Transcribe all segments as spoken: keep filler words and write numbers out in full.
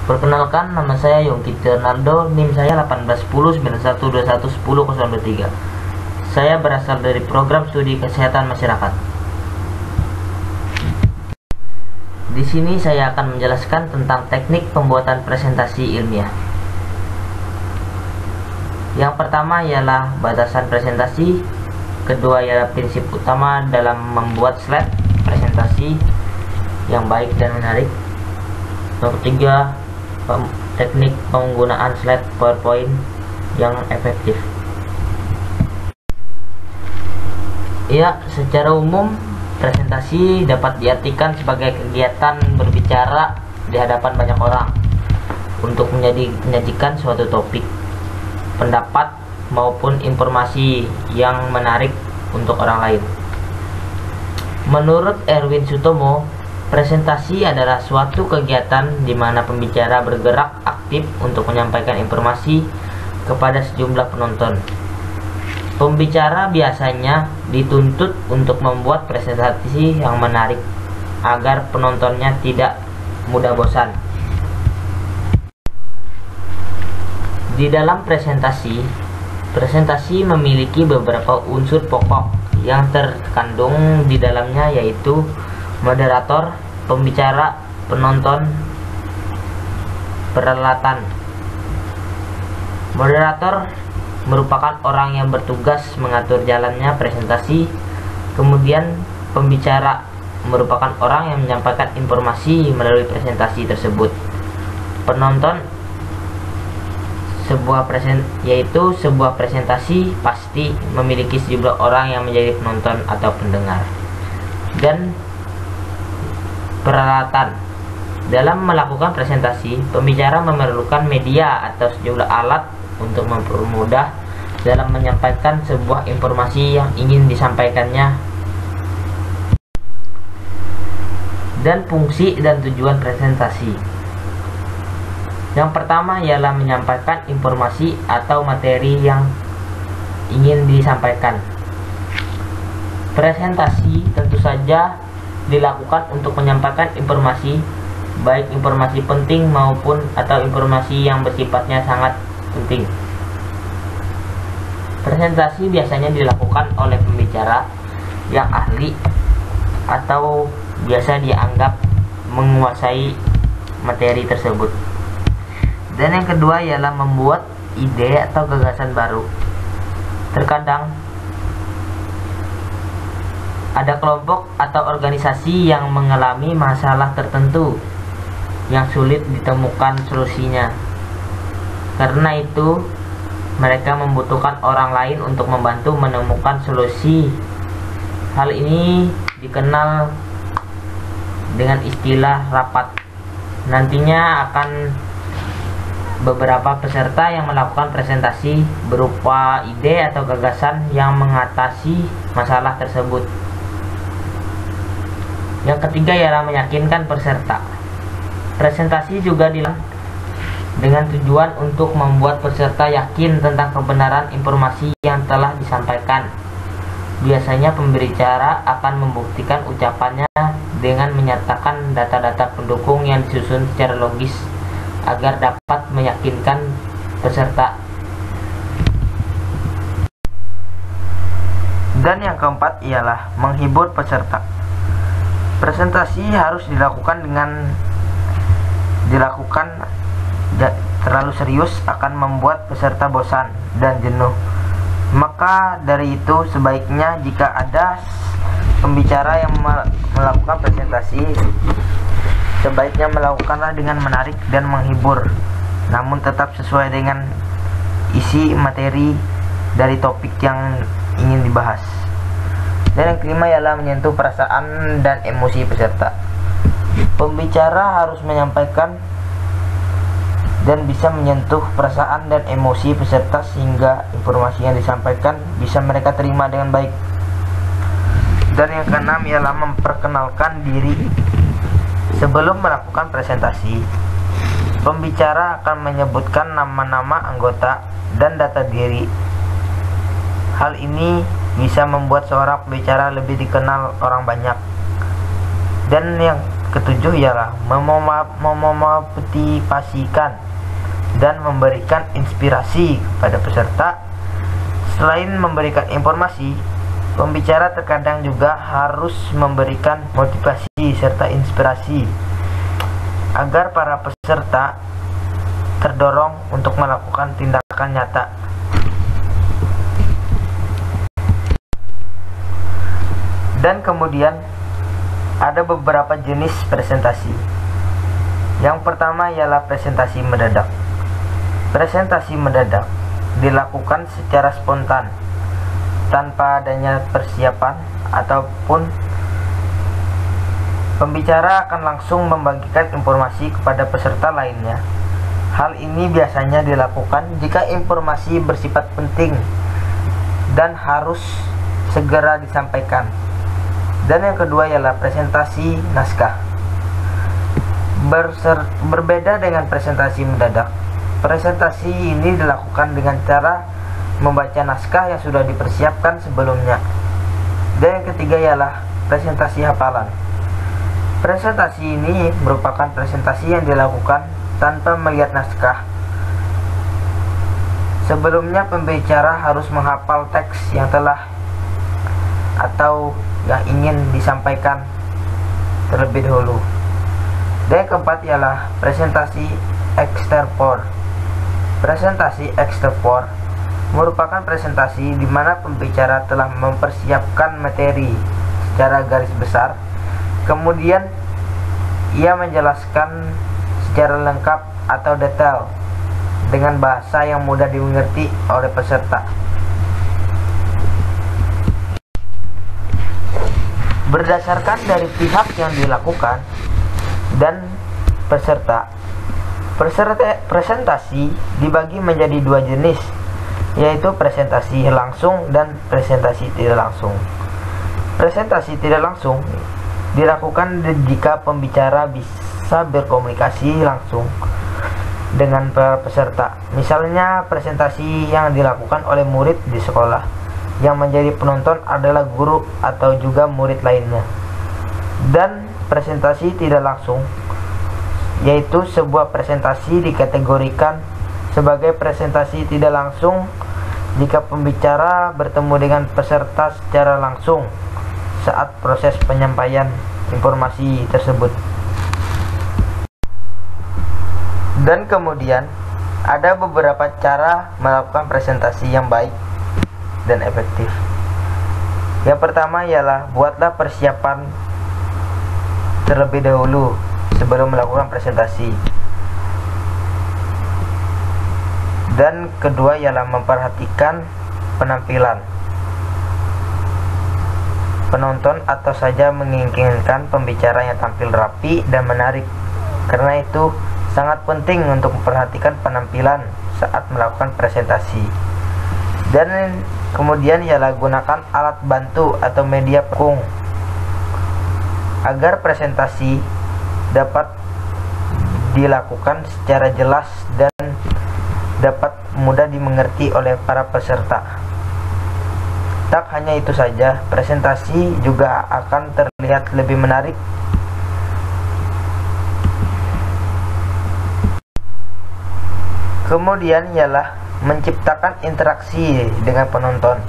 Perkenalkan, nama saya Yongki Ronaldo, NIM saya delapan belas sepuluh sembilan satu dua satu sepuluh nol dua tiga. Saya berasal dari program studi kesehatan masyarakat. Di sini saya akan menjelaskan tentang teknik pembuatan presentasi ilmiah. Yang pertama ialah batasan presentasi, kedua ialah prinsip utama dalam membuat slide presentasi yang baik dan menarik, yang ketiga teknik penggunaan slide PowerPoint yang efektif. Ya, secara umum presentasi dapat diartikan sebagai kegiatan berbicara di hadapan banyak orang untuk menjadi menyajikan suatu topik, pendapat maupun informasi yang menarik untuk orang lain. Menurut Erwin Sutomo, presentasi adalah suatu kegiatan di mana pembicara bergerak aktif untuk menyampaikan informasi kepada sejumlah penonton. Pembicara biasanya dituntut untuk membuat presentasi yang menarik agar penontonnya tidak mudah bosan. Di dalam presentasi, presentasi memiliki beberapa unsur pokok yang terkandung di dalamnya, yaitu moderator, pembicara, penonton, peralatan. Moderator merupakan orang yang bertugas mengatur jalannya presentasi. Kemudian pembicara merupakan orang yang menyampaikan informasi melalui presentasi tersebut. Penonton sebuah present yaitu sebuah presentasi pasti memiliki sejumlah orang yang menjadi penonton atau pendengar. Dan peralatan. Dalam melakukan presentasi, pembicara memerlukan media atau sejumlah alat untuk mempermudah dalam menyampaikan sebuah informasi yang ingin disampaikannya. Dan fungsi dan tujuan presentasi. Yang pertama ialah menyampaikan informasi atau materi yang ingin disampaikan. Presentasi tentu saja dilakukan untuk menyampaikan informasi, baik informasi penting maupun atau informasi yang bersifatnya sangat penting. Presentasi biasanya dilakukan oleh pembicara yang ahli atau biasa dianggap menguasai materi tersebut. Dan yang kedua ialah membuat ide atau gagasan baru. Terkadang ada kelompok atau organisasi yang mengalami masalah tertentu yang sulit ditemukan solusinya. Karena itu, mereka membutuhkan orang lain untuk membantu menemukan solusi. Hal ini dikenal dengan istilah rapat. Nantinya akan beberapa peserta yang melakukan presentasi berupa ide atau gagasan yang mengatasi masalah tersebut. Yang ketiga ialah meyakinkan peserta. Presentasi juga dilakukan dengan tujuan untuk membuat peserta yakin tentang kebenaran informasi yang telah disampaikan. Biasanya pembicara akan membuktikan ucapannya dengan menyatakan data-data pendukung yang disusun secara logis agar dapat meyakinkan peserta. Dan yang keempat ialah menghibur peserta. Presentasi harus dilakukan dengan dilakukan terlalu serius akan membuat peserta bosan dan jenuh. Maka dari itu sebaiknya jika ada pembicara yang melakukan presentasi, sebaiknya melakukanlah dengan menarik dan menghibur, namun tetap sesuai dengan isi materi dari topik yang ingin dibahas. Dan yang kelima ialah menyentuh perasaan dan emosi peserta. Pembicara harus menyampaikan dan bisa menyentuh perasaan dan emosi peserta sehingga informasi yang disampaikan bisa mereka terima dengan baik. Dan yang keenam ialah memperkenalkan diri. Sebelum melakukan presentasi, pembicara akan menyebutkan nama-nama anggota dan data diri. Hal ini bisa membuat seorang pembicara lebih dikenal orang banyak. Dan yang ketujuh ialah memotivasikan dan memberikan inspirasi kepada peserta. Selain memberikan informasi, pembicara terkadang juga harus memberikan motivasi serta inspirasi agar para peserta terdorong untuk melakukan tindakan nyata. Dan kemudian ada beberapa jenis presentasi. Yang pertama ialah presentasi mendadak. Presentasi mendadak dilakukan secara spontan tanpa adanya persiapan ataupun pembicara akan langsung membagikan informasi kepada peserta lainnya. Hal ini biasanya dilakukan jika informasi bersifat penting dan harus segera disampaikan. Dan yang kedua ialah presentasi naskah. Berser, berbeda dengan presentasi mendadak, presentasi ini dilakukan dengan cara membaca naskah yang sudah dipersiapkan sebelumnya. Dan yang ketiga ialah presentasi hafalan. Presentasi ini merupakan presentasi yang dilakukan tanpa melihat naskah. Sebelumnya pembicara harus menghafal teks yang telah atau yang ingin disampaikan terlebih dahulu. Dan yang keempat ialah presentasi eksterpor. Presentasi eksterpor merupakan presentasi di mana pembicara telah mempersiapkan materi secara garis besar, kemudian ia menjelaskan secara lengkap atau detail dengan bahasa yang mudah dimengerti oleh peserta. Berdasarkan dari pihak yang dilakukan dan peserta, peserta presentasi dibagi menjadi dua jenis, yaitu presentasi langsung dan presentasi tidak langsung. Presentasi tidak langsung dilakukan jika pembicara bisa berkomunikasi langsung dengan para peserta. Misalnya presentasi yang dilakukan oleh murid di sekolah, yang menjadi penonton adalah guru atau juga murid lainnya. Dan presentasi tidak langsung, yaitu sebuah presentasi dikategorikan sebagai presentasi tidak langsung jika pembicara bertemu dengan peserta secara langsung saat proses penyampaian informasi tersebut. Dan kemudian ada beberapa cara melakukan presentasi yang baik dan efektif. Yang pertama ialah buatlah persiapan terlebih dahulu sebelum melakukan presentasi. Dan kedua ialah memperhatikan penampilan penonton atau saja menginginkan pembicara yang tampil rapi dan menarik. Karena itu sangat penting untuk memperhatikan penampilan saat melakukan presentasi. Dan kemudian ialah gunakan alat bantu atau media pendukung agar presentasi dapat dilakukan secara jelas dan dapat mudah dimengerti oleh para peserta. Tak hanya itu saja, presentasi juga akan terlihat lebih menarik. Kemudian ialah menciptakan interaksi dengan penonton.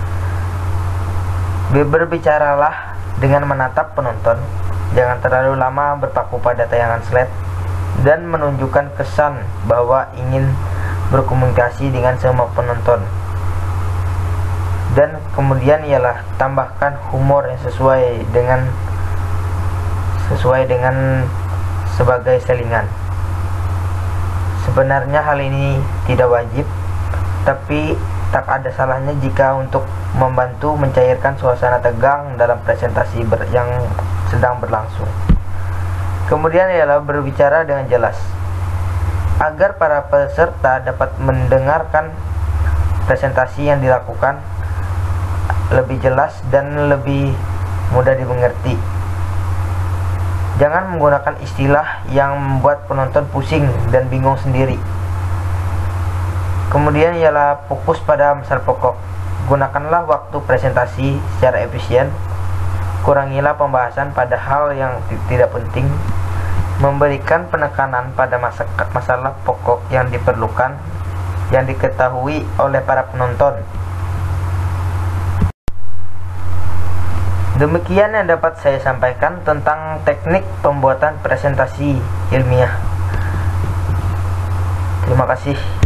Berbicaralah dengan menatap penonton, jangan terlalu lama berpaku pada tayangan slide, dan menunjukkan kesan bahwa ingin berkomunikasi dengan semua penonton. Dan kemudian ialah tambahkan humor yang sesuai dengan sesuai dengan sebagai selingan. Sebenarnya hal ini tidak wajib, tapi tak ada salahnya jika untuk membantu mencairkan suasana tegang dalam presentasi ber yang sedang berlangsung. Kemudian ialah berbicara dengan jelas agar para peserta dapat mendengarkan presentasi yang dilakukan lebih jelas dan lebih mudah dimengerti. Jangan menggunakan istilah yang membuat penonton pusing dan bingung sendiri. Kemudian ialah fokus pada masalah pokok. Gunakanlah waktu presentasi secara efisien kurangilah pembahasan pada hal yang tidak penting, memberikan penekanan pada masa masalah pokok yang diperlukan, yang diketahui oleh para penonton. Demikian yang dapat saya sampaikan tentang teknik pembuatan presentasi ilmiah. Terima kasih.